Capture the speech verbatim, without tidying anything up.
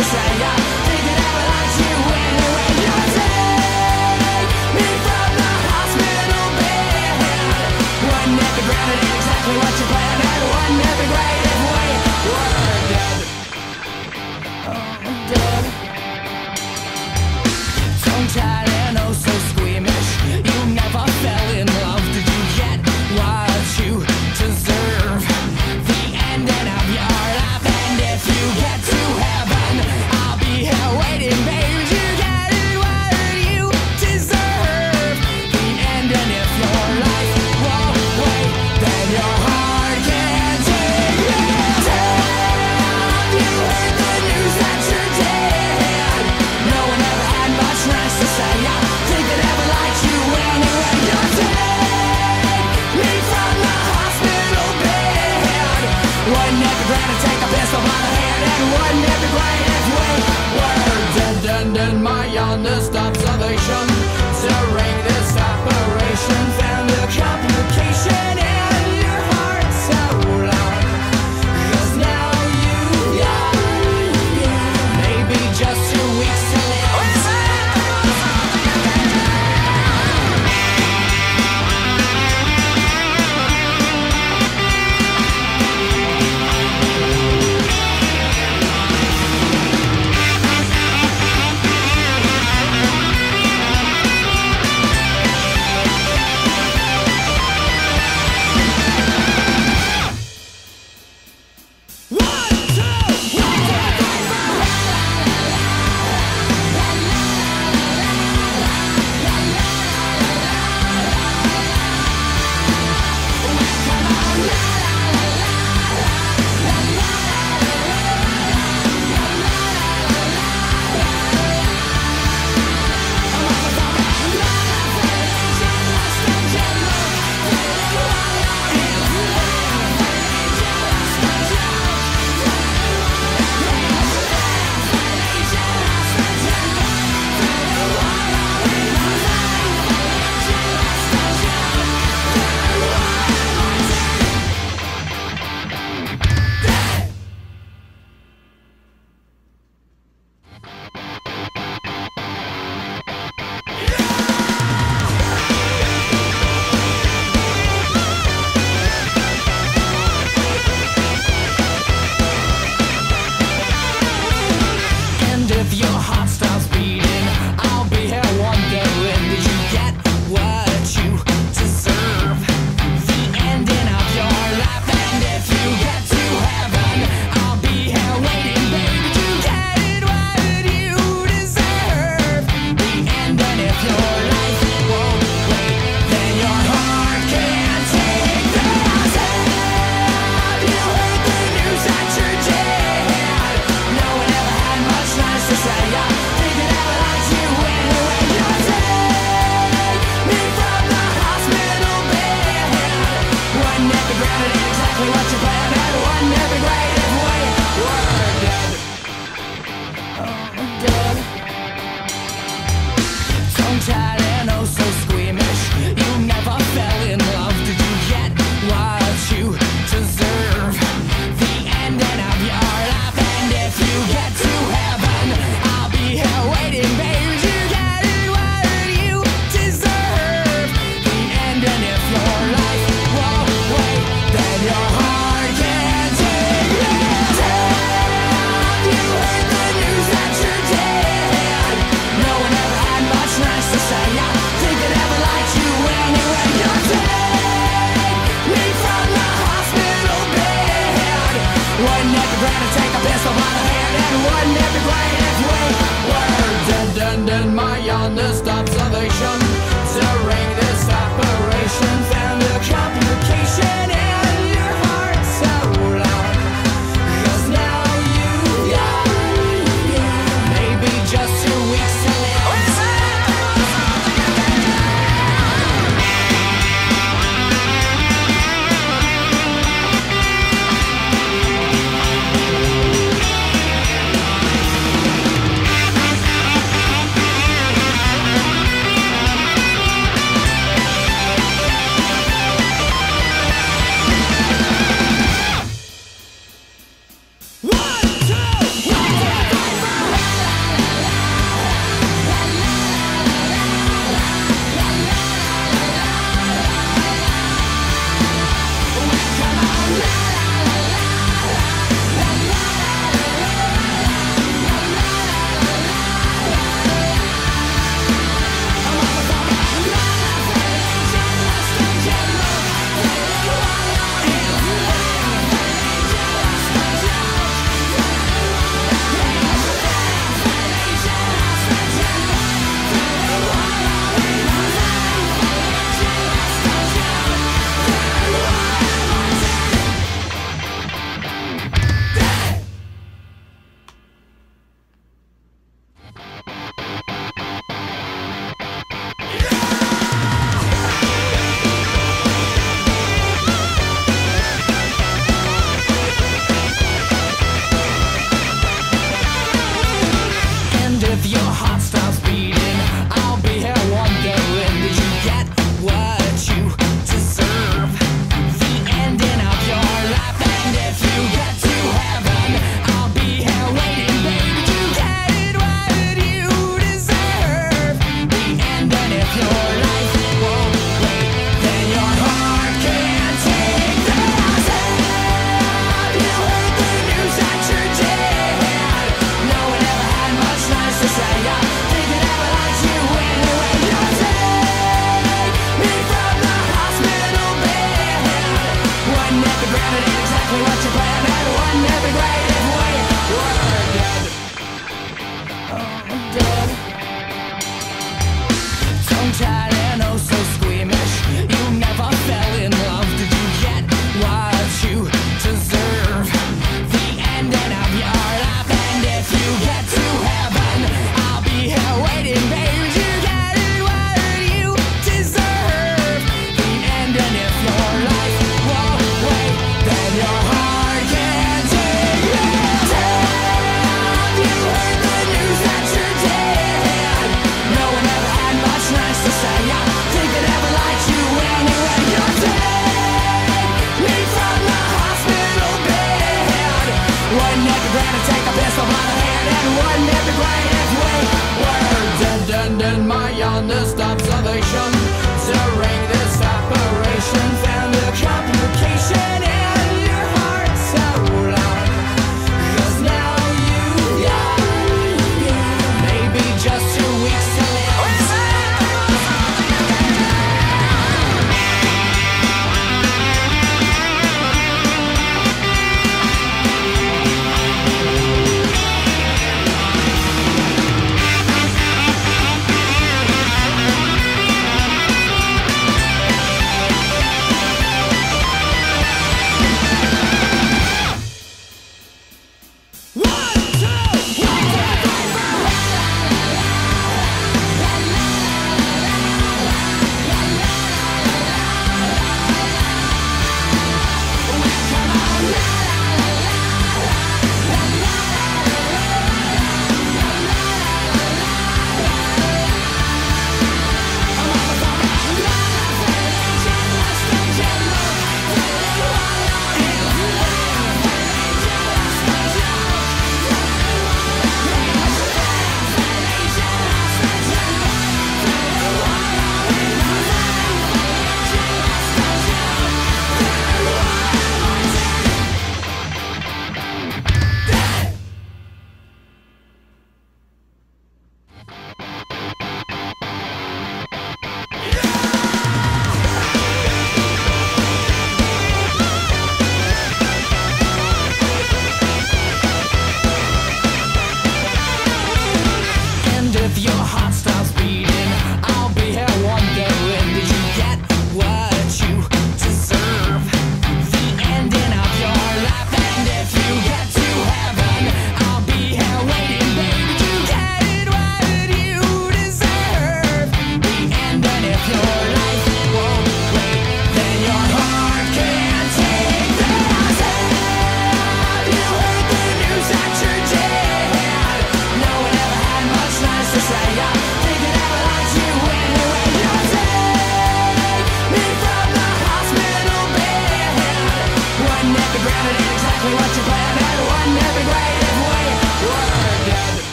to say. I think that I would like you anyway. You take me from the hospital bed. Wouldn't it be great? It ain't exactly what you planned. And wouldn't it be great if we were dead? Oh, dead. Tongue-tied and oh so squeamish. You never fell in love. Did you get what you deserve? The ending of your life. And if you get to heaven, I'll be here waiting, baby. You get what you deserve. The ending if your life won't wait, then your heart can't take it. Have you heard the news that you're dead? No one ever had much nice to say. I think that ever liked you anyway. You take me from the hospital bed. Wouldn't it be great to take a pistol by the hand? And wouldn't it be great if we were dead? And in my honest observation, during this operation, found a complication in your heart so loud. 'Cause now you've got maybe just two weeks to live. Tongue-tied and oh so squeamish. You never fell in love. Did you get what you deserve? The ending of your life. And if you get to heaven, I'll be here waiting, baby. You get what you deserve. The ending if your life won't wait, then your heart can't take it. Have you heard the news that you're dead? No one ever had much nice to say. I think that ever liked you anyway. You take me from the hospital bed. Wouldn't it be great to take a pistol by the hand? And wouldn't it be great if we were dead? And in my honest observation, during this operation, found a complication in your heart so loud. 'Cause now you've got maybe just two weeks to live. get to